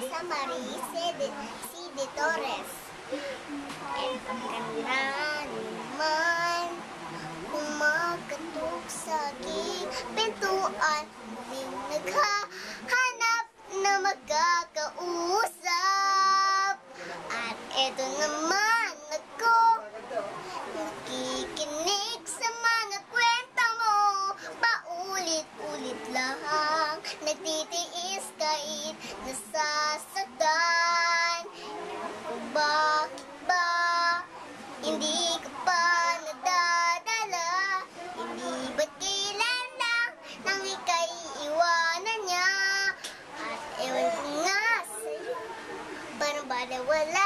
Rosa Marice C. De Torres. At ang ganda naman kumakatok sa aking pintuan. Di naghahanap na magkakausap. At eto naman ako, nakikinig sa mga kwento mo. Paulit-ulit lang, nagtitiis kahit nasasaktan. Bakit ba hindi ka pa nadadala? Hindi ba't kailan lang nang ika'y iwanan niya? At ewan ko nga sa'yo, paano ba nawala